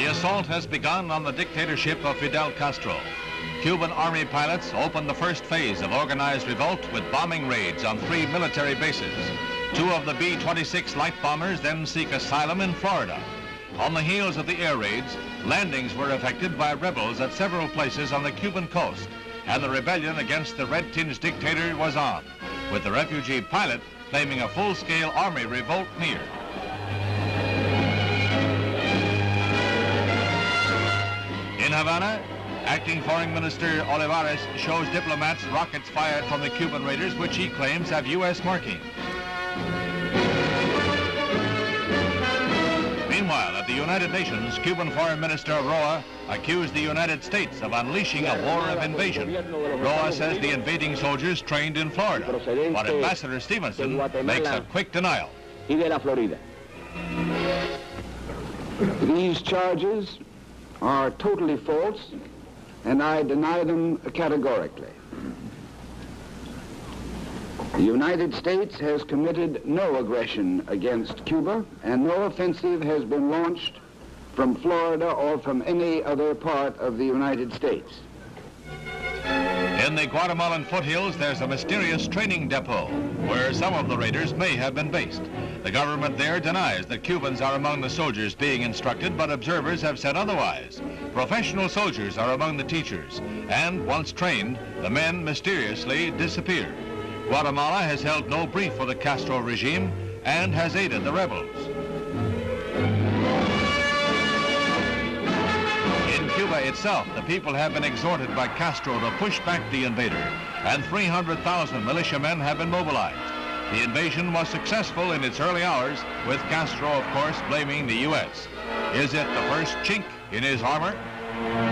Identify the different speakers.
Speaker 1: The assault has begun on the dictatorship of Fidel Castro. Cuban army pilots opened the first phase of organized revolt with bombing raids on 3 military bases. 2 of the B-26 light bombers then seek asylum in Florida. On the heels of the air raids, landings were effected by rebels at several places on the Cuban coast, and the rebellion against the red-tinged dictator was on, with the refugee pilot claiming a full-scale army revolt near. In Havana, Acting Foreign Minister Olivares shows diplomats rockets fired from the Cuban raiders, which he claims have U.S. marking. Meanwhile, at the United Nations, Cuban Foreign Minister Roa accused the United States of unleashing a war of invasion. Roa says the invading soldiers trained in Florida, but Ambassador Stevenson makes a quick denial.
Speaker 2: These charges are totally false, and I deny them categorically. The United States has committed no aggression against Cuba, and no offensive has been launched from Florida or from any other part of the United States.
Speaker 1: In the Guatemalan foothills, there's a mysterious training depot where some of the raiders may have been based. The government there denies that Cubans are among the soldiers being instructed, but observers have said otherwise. Professional soldiers are among the teachers, and once trained, the men mysteriously disappear. Guatemala has held no brief for the Castro regime and has aided the rebels. In Cuba itself, the people have been exhorted by Castro to push back the invader, and 300,000 militiamen have been mobilized. The invasion was successful in its early hours, with Castro, of course, blaming the U.S. Is it the first chink in his armor?